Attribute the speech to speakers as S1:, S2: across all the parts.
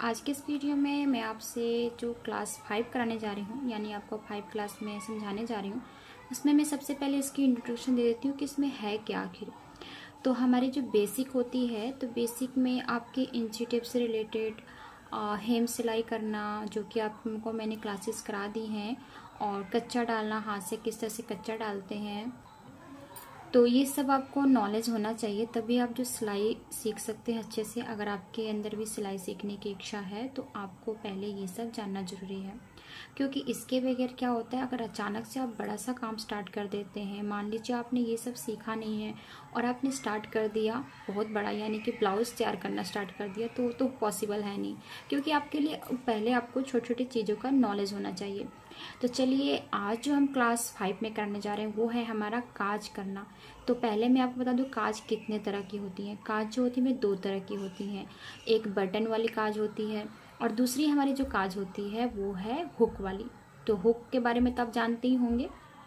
S1: आज के इस वीडियो में मैं आपसे जो क्लास 5 कराने जा रही हूँ, यानी आपको 5 क्लास में समझाने जा रही हूँ, उसमें मैं सबसे पहले इसकी इंट्रोडक्शन दे देती हूँ कि इसमें है क्या आखिर। तो हमारी जो बेसिक होती है, तो बेसिक में आपके इंची टेप से रिलेटेड हेम सिलाई करना, जो कि आपको मैंने क्लासेस करा दी हैं, और कच्चा डालना, हाथ से किस तरह से कच्चा डालते हैं, तो ये सब आपको नॉलेज होना चाहिए, तभी आप जो सिलाई सीख सकते हैं अच्छे से। अगर आपके अंदर भी सिलाई सीखने की इच्छा है तो आपको पहले ये सब जानना ज़रूरी है, क्योंकि इसके बगैर क्या होता है, अगर अचानक से आप बड़ा सा काम स्टार्ट कर देते हैं, मान लीजिए आपने ये सब सीखा नहीं है और आपने स्टार्ट कर दिया बहुत बड़ा, यानी कि ब्लाउज़ तैयार करना स्टार्ट कर दिया, तो पॉसिबल है नहीं, क्योंकि आपके लिए पहले आपको छोटी छोटी चीज़ों का नॉलेज होना चाहिए। तो चलिए, आज जो हम क्लास 5 में करने जा रहे हैं वो है हमारा काज करना। तो पहले मैं आपको बता दूं काज कितने तरह की होती हैं। काज जो होती है दो तरह की होती हैं, एक बटन वाली काज होती है और दूसरी हमारी जो काज होती है वो है हुक वाली। तो हुक के बारे में तो आप जानते ही होंगे।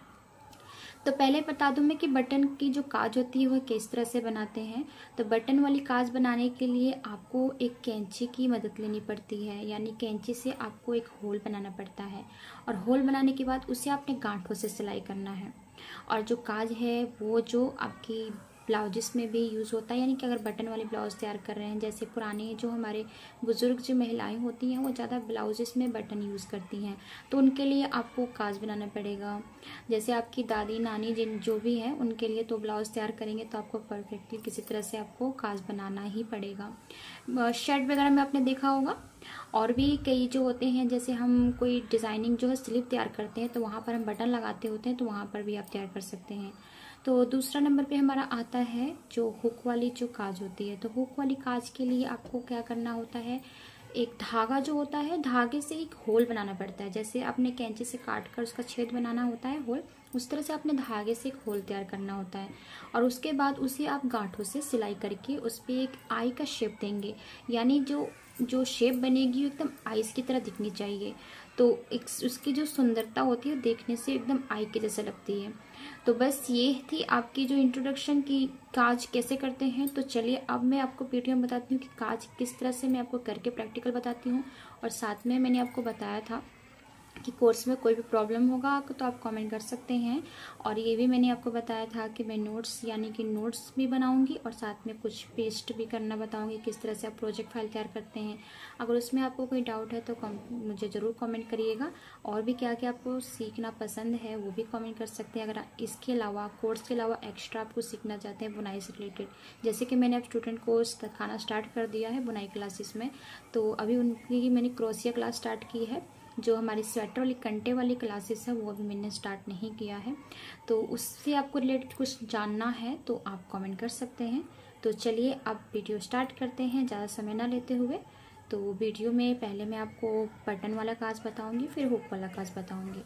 S1: तो पहले बता दूं मैं कि बटन की जो काज होती है वो किस तरह से बनाते हैं। तो बटन वाली काज बनाने के लिए आपको एक कैंची की मदद लेनी पड़ती है, यानी कैंची से आपको एक होल बनाना पड़ता है, और होल बनाने के बाद उसे आपने गांठों से सिलाई करना है। और जो काज है वो जो आपकी ब्लाउजेस में भी यूज़ होता है, यानी कि अगर बटन वाले ब्लाउज तैयार कर रहे हैं, जैसे पुराने जो हमारे बुज़ुर्ग जो महिलाएं होती हैं वो ज़्यादा ब्लाउजेस में बटन यूज़ करती हैं, तो उनके लिए आपको काज बनाना पड़ेगा। जैसे आपकी दादी नानी जिन जो भी हैं उनके लिए तो ब्लाउज तैयार करेंगे तो आपको परफेक्टली किसी तरह से आपको काज बनाना ही पड़ेगा। शर्ट वगैरह में आपने देखा होगा, और भी कई जो होते हैं, जैसे हम कोई डिज़ाइनिंग जो है स्लीव तैयार करते हैं तो वहाँ पर हम बटन लगाते होते हैं, तो वहाँ पर भी आप तैयार कर सकते हैं। तो दूसरा नंबर पे हमारा आता है जो हुक वाली जो काज होती है। तो हुक वाली काज के लिए आपको क्या करना होता है, एक धागा जो होता है, धागे से एक होल बनाना पड़ता है। जैसे आपने कैंची से काट कर उसका छेद बनाना होता है होल, उस तरह से आपने धागे से एक होल तैयार करना होता है, और उसके बाद उसे आप गांठों से सिलाई करके उस पर एक आई का शेप देंगे, यानी जो शेप बनेगी एकदम आइस की तरह दिखनी चाहिए। तो एक उसकी जो सुंदरता होती है देखने से एकदम आई के जैसे लगती है। तो बस ये थी आपकी जो इंट्रोडक्शन की काज कैसे करते हैं। तो चलिए अब मैं आपको वीडियो में बताती हूँ कि काज किस तरह से मैं आपको करके प्रैक्टिकल बताती हूँ, और साथ में मैंने आपको बताया था कि कोर्स में कोई भी प्रॉब्लम होगा तो आप कमेंट कर सकते हैं। और ये भी मैंने आपको बताया था कि मैं नोट्स यानी कि नोट्स भी बनाऊंगी और साथ में कुछ पेस्ट भी करना बताऊंगी, किस तरह से आप प्रोजेक्ट फाइल तैयार करते हैं। अगर उसमें आपको कोई डाउट है तो मुझे ज़रूर कमेंट करिएगा। और भी क्या क्या आपको सीखना पसंद है वो भी कमेंट कर सकते हैं। अगर इसके अलावा कोर्स के अलावा एक्स्ट्रा आपको सीखना चाहते हैं बुनाई से रिलेटेड, जैसे कि मैंने अब स्टूडेंट कोर्स सिखाना स्टार्ट कर दिया है बुनाई क्लासेस में, तो अभी उनकी मैंने क्रोशिया क्लास स्टार्ट की है। जो हमारी स्वेटर वाली कंटे वाली क्लासेस है वो अभी मैंने स्टार्ट नहीं किया है, तो उससे आपको रिलेटेड कुछ जानना है तो आप कमेंट कर सकते हैं। तो चलिए अब वीडियो स्टार्ट करते हैं ज़्यादा समय ना लेते हुए। तो वीडियो में पहले मैं आपको बटन वाला काज बताऊंगी, फिर हुक वाला काज बताऊंगी।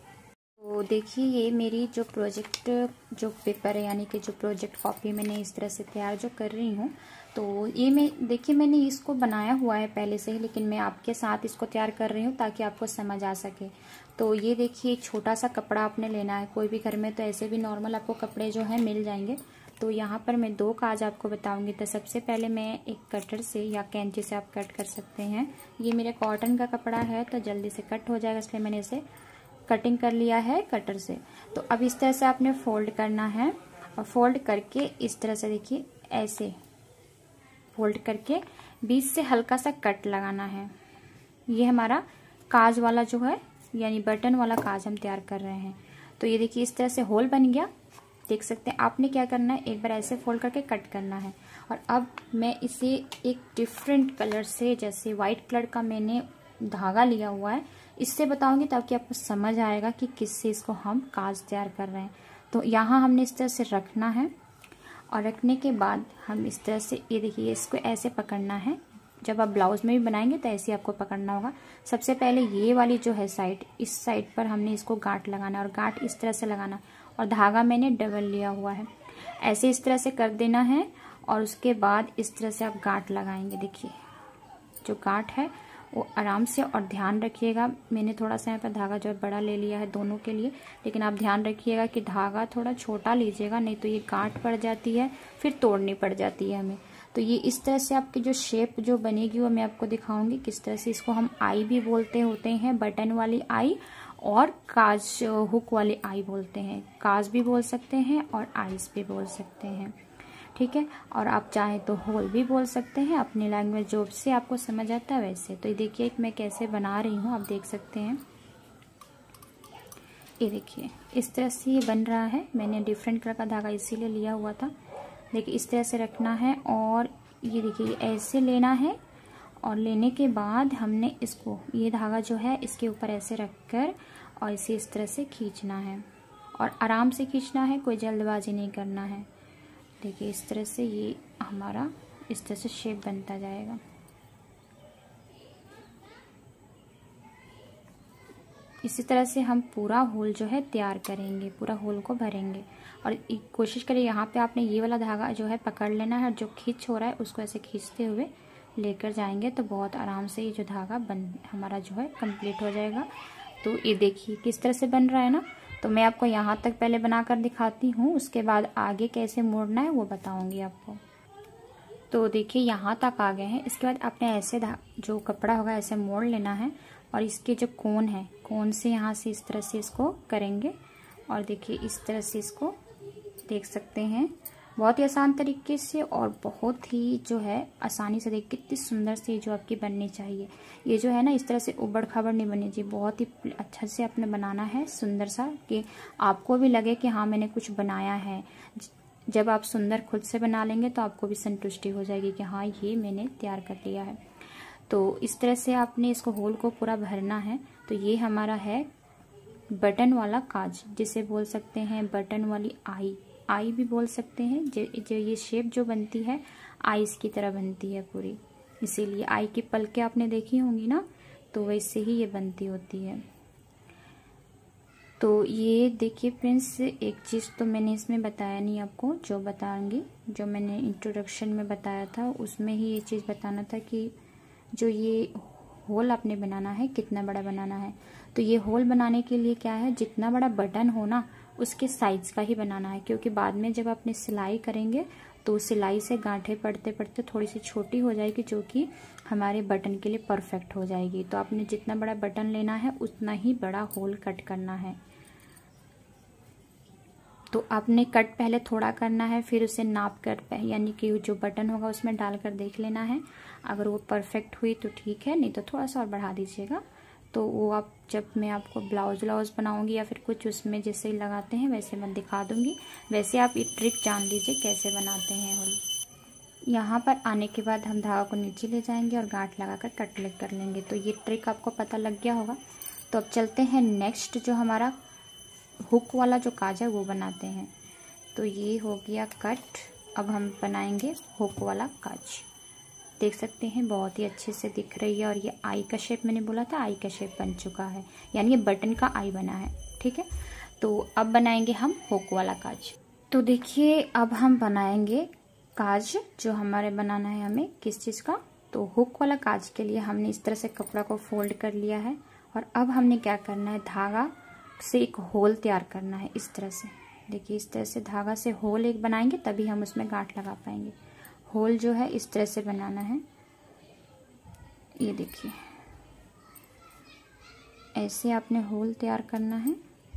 S1: तो देखिए, ये मेरी जो प्रोजेक्ट जो पेपर है, यानी कि जो प्रोजेक्ट कॉपी मैंने इस तरह से तैयार जो कर रही हूँ, तो ये देखिए मैंने इसको बनाया हुआ है पहले से ही, लेकिन मैं आपके साथ इसको तैयार कर रही हूँ ताकि आपको समझ आ सके। तो ये देखिए, छोटा सा कपड़ा आपने लेना है, कोई भी घर में तो ऐसे भी नॉर्मल आपको कपड़े जो है मिल जाएंगे। तो यहाँ पर मैं दो काज आपको बताऊंगी। तो सबसे पहले मैं एक कटर से या कैंची से आप कट कर सकते हैं। ये मेरा कॉटन का कपड़ा है तो जल्दी से कट हो जाएगा, इसलिए मैंने इसे कटिंग कर लिया है कटर से। तो अब इस तरह से आपने फोल्ड करना है, और फोल्ड करके इस तरह से देखिए ऐसे फोल्ड करके बीच से हल्का सा कट लगाना है। ये हमारा काज वाला जो है, यानी बटन वाला काज हम तैयार कर रहे हैं। तो ये देखिए इस तरह से होल बन गया, देख सकते हैं। आपने क्या करना है, एक बार ऐसे फोल्ड करके कट करना है। और अब मैं इसे एक डिफरेंट कलर से, जैसे व्हाइट कलर का मैंने धागा लिया हुआ है, इससे बताऊंगी ताकि आपको समझ आएगा कि किससे इसको हम काज तैयार कर रहे हैं। तो यहाँ हमने इस तरह से रखना है, और रखने के बाद हम इस तरह से, ये देखिए इसको ऐसे पकड़ना है। जब आप ब्लाउज में भी बनाएंगे तो ऐसे आपको पकड़ना होगा। सबसे पहले ये वाली जो है साइड, इस साइड पर हमने इसको गांठ लगाना है, और गांठ इस तरह से लगाना, और धागा मैंने डबल लिया हुआ है, ऐसे इस तरह से कर देना है। और उसके बाद इस तरह से आप गांठ लगाएंगे। देखिए जो गांठ है वो आराम से, और ध्यान रखिएगा, मैंने थोड़ा सा यहाँ पर धागा जो है बड़ा ले लिया है दोनों के लिए, लेकिन आप ध्यान रखिएगा कि धागा थोड़ा छोटा लीजिएगा, नहीं तो ये गांठ पड़ जाती है, फिर तोड़नी पड़ जाती है हमें। तो ये इस तरह से आपकी जो शेप जो बनेगी वो मैं आपको दिखाऊंगी किस तरह से। इसको हम आई भी बोलते होते हैं, बटन वाली आई, और काज हुक वाली आई बोलते हैं। काज भी बोल सकते हैं और आइस भी बोल सकते हैं, ठीक है। और आप चाहें तो होल भी बोल सकते हैं, अपनी लैंग्वेज जो से आपको समझ आता है वैसे। तो ये देखिए मैं कैसे बना रही हूँ, आप देख सकते हैं। ये देखिए इस तरह से ये बन रहा है। मैंने डिफरेंट कलर का धागा इसीलिए लिया हुआ था। देखिए इस तरह से रखना है, और ये देखिए ऐसे लेना है, और लेने के बाद हमने इसको, ये धागा जो है इसके ऊपर ऐसे रखकर और इसे इस तरह से खींचना है, और आराम से खींचना है, कोई जल्दबाजी नहीं करना है। देखिए इस तरह से ये हमारा इस तरह से शेप बनता जाएगा। इसी तरह से हम पूरा होल जो है तैयार करेंगे, पूरा होल को भरेंगे। और कोशिश करें यहाँ पे आपने ये वाला धागा जो है पकड़ लेना है, जो खींच हो रहा है उसको ऐसे खींचते हुए लेकर जाएंगे तो बहुत आराम से ये जो धागा हमारा जो है कंप्लीट हो जाएगा। तो ये देखिए किस तरह से बन रहा है ना। तो मैं आपको यहाँ तक पहले बनाकर दिखाती हूँ, उसके बाद आगे कैसे मोड़ना है वो बताऊँगी आपको। तो देखिए यहाँ तक आ गए हैं। इसके बाद आपने ऐसे जो कपड़ा होगा ऐसे मोड़ लेना है, और इसके जो कोन है, कोन से यहाँ से इस तरह से इसको करेंगे, और देखिए इस तरह से इसको देख सकते हैं। बहुत ही आसान तरीके से और बहुत ही जो है आसानी से, देखिए कितनी सुंदर से जो आपकी बननी चाहिए। ये जो है ना इस तरह से उबड़ खाबड़ नहीं बननी चाहिए, बहुत ही अच्छा से आपने बनाना है, सुंदर सा, कि आपको भी लगे कि हाँ मैंने कुछ बनाया है। जब आप सुंदर खुद से बना लेंगे तो आपको भी संतुष्टि हो जाएगी कि हाँ ये मैंने तैयार कर लिया है। तो इस तरह से आपने इसको होल को पूरा भरना है। तो ये हमारा है बटन वाला काज, जिसे बोल सकते हैं बटन वाली आई, आई भी बोल सकते हैं। जो ये शेप जो बनती है आइस की तरह बनती है पूरी, इसीलिए आई की पलकें आपने देखी होंगी ना, तो वैसे ही ये बनती होती है। तो ये देखिए फ्रेंड्स, एक चीज़ तो मैंने इसमें बताया नहीं आपको, जो बताऊंगी, जो मैंने इंट्रोडक्शन में बताया था उसमें ही ये चीज़ बताना था कि जो ये होल आपने बनाना है कितना बड़ा बनाना है। तो ये होल बनाने के लिए क्या है, जितना बड़ा बटन हो ना उसके साइज का ही बनाना है, क्योंकि बाद में जब आपने सिलाई करेंगे तो सिलाई से गांठें पड़ते पड़ते थोड़ी सी छोटी हो जाएगी, जो कि हमारे बटन के लिए परफेक्ट हो जाएगी। तो आपने जितना बड़ा बटन लेना है उतना ही बड़ा होल कट करना है। तो आपने कट पहले थोड़ा करना है, फिर उसे नाप कर यानी कि जो बटन होगा उसमें डालकर देख लेना है। अगर वो परफेक्ट हुई तो ठीक है, नहीं तो थोड़ा सा और बढ़ा दीजिएगा। तो वो आप जब मैं आपको ब्लाउज बनाऊंगी या फिर कुछ उसमें जैसे लगाते हैं वैसे मैं दिखा दूंगी। वैसे आप ये ट्रिक जान लीजिए कैसे बनाते हैं होल। यहाँ पर आने के बाद हम धागा को नीचे ले जाएंगे और गांठ लगाकर कट कर लेंगे। तो ये ट्रिक आपको पता लग गया होगा। तो अब चलते हैं नेक्स्ट, जो हमारा हुक वाला जो काज है वो बनाते हैं। तो ये हो गया कट, अब हम बनाएंगे हुक वाला काज। देख सकते हैं बहुत ही अच्छे से दिख रही है, और ये आई का शेप मैंने बोला था, आई का शेप बन चुका है, यानी ये बटन का आई बना है, ठीक है। तो अब बनाएंगे हम हुक वाला काज। तो देखिए अब हम बनाएंगे काज, जो हमारे बनाना है हमें किस चीज़ का, तो हुक वाला काज के लिए हमने इस तरह से कपड़ा को फोल्ड कर लिया है, और अब हमने क्या करना है, धागा से एक होल तैयार करना है इस तरह से। देखिए इस तरह से धागा से होल एक बनाएंगे तभी हम उसमें गांठ लगा पाएंगे। होल जो है इस तरह से बनाना है, ये देखिए ऐसे आपने होल तैयार करना है।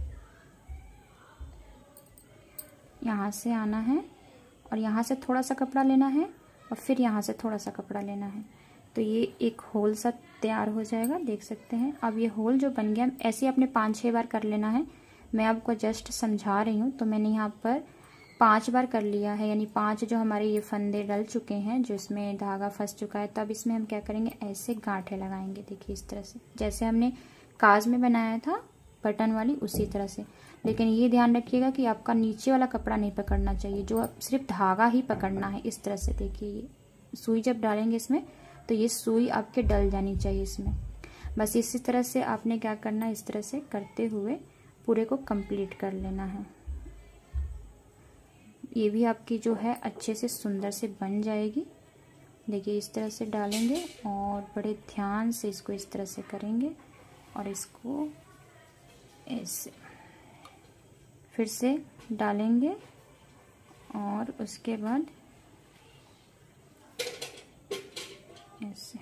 S1: यहाँ से आना है और यहाँ से थोड़ा सा कपड़ा लेना है और फिर यहाँ से थोड़ा सा कपड़ा लेना है, तो ये एक होल सा तैयार हो जाएगा, देख सकते हैं। अब ये होल जो बन गया ऐसे आपने 5-6 बार कर लेना है। मैं आपको जस्ट समझा रही हूँ, तो मैंने यहाँ पर 5 बार कर लिया है, यानी 5 जो हमारे ये फंदे डल चुके हैं, जो इसमें धागा फंस चुका है। तब इसमें हम क्या करेंगे, ऐसे गांठें लगाएंगे। देखिए इस तरह से, जैसे हमने काज में बनाया था बटन वाली, उसी तरह से। लेकिन ये ध्यान रखिएगा कि आपका नीचे वाला कपड़ा नहीं पकड़ना चाहिए, जो सिर्फ धागा ही पकड़ना है इस तरह से। देखिए ये सुई जब डालेंगे इसमें तो ये सुई आपके डल जानी चाहिए इसमें। बस इसी तरह से आपने क्या करना है, इस तरह से करते हुए पूरे को कंप्लीट कर लेना है। ये भी आपकी जो है अच्छे से सुंदर से बन जाएगी। देखिए इस तरह से डालेंगे और बड़े ध्यान से इसको इस तरह से करेंगे, और इसको ऐसे फिर से डालेंगे, और उसके बाद ऐसे।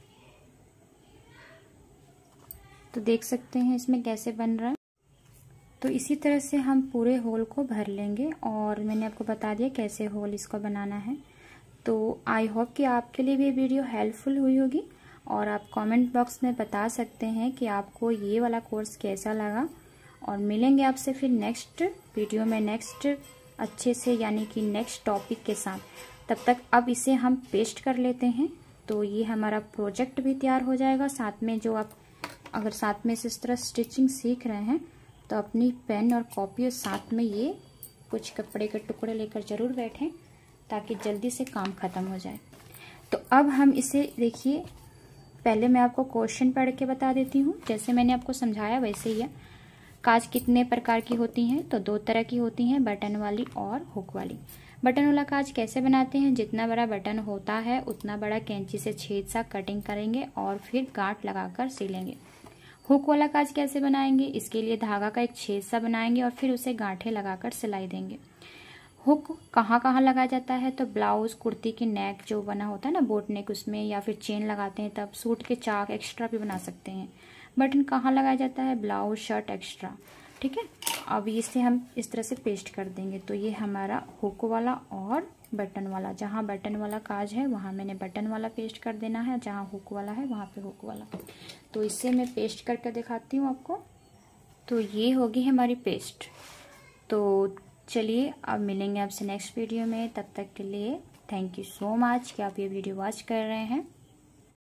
S1: तो देख सकते हैं इसमें कैसे बन रहा है। तो इसी तरह से हम पूरे होल को भर लेंगे और मैंने आपको बता दिया कैसे होल इसको बनाना है। तो आई होप कि आपके लिए भी ये वीडियो हेल्पफुल हुई होगी और आप कमेंट बॉक्स में बता सकते हैं कि आपको ये वाला कोर्स कैसा लगा। और मिलेंगे आपसे फिर नेक्स्ट वीडियो में नेक्स्ट अच्छे से यानी कि नेक्स्ट टॉपिक के साथ। तब तक अब इसे हम पेस्ट कर लेते हैं। तो ये हमारा प्रोजेक्ट भी तैयार हो जाएगा। साथ में जो आप अगर साथ में इस तरह स्टिचिंग सीख रहे हैं तो अपनी पेन और कॉपी और साथ में ये कुछ कपड़े के टुकड़े लेकर जरूर बैठें ताकि जल्दी से काम खत्म हो जाए। तो अब हम इसे देखिए, पहले मैं आपको क्वेश्चन पढ़ के बता देती हूँ। जैसे मैंने आपको समझाया वैसे ही है। काज कितने प्रकार की होती हैं? तो 2 तरह की होती हैं, बटन वाली और हुक वाली। बटन वाला काज कैसे बनाते हैं? जितना बड़ा बटन होता है उतना बड़ा कैंची से छेद सा कटिंग करेंगे और फिर गांठ लगाकर सिलेंगे। हुक वाला काज कैसे बनाएंगे? इसके लिए धागा का एक छेद सा बनाएंगे और फिर उसे गांठें लगाकर सिलाई देंगे। हुक कहाँ कहाँ लगाया जाता है? तो ब्लाउज, कुर्ती की नेक जो बना होता है ना बोट नेक, उसमें, या फिर चेन लगाते हैं तब। सूट के चाक एक्स्ट्रा भी बना सकते हैं। बटन कहाँ लगाया जाता है? Blouse, shirt extra. ठीक है, अब इसे हम इस तरह से पेस्ट कर देंगे। तो ये हमारा हुक वाला और बटन वाला। जहाँ बटन वाला काज है वहाँ मैंने बटन वाला पेस्ट कर देना है, जहाँ हुक वाला है वहाँ पे हुक वाला। तो इसे मैं पेस्ट करके दिखाती हूँ आपको। तो ये होगी हमारी पेस्ट। तो चलिए अब मिलेंगे आपसे नेक्स्ट वीडियो में। तब तक के लिए थैंक यू सो मच कि आप ये वीडियो वॉच कर रहे हैं।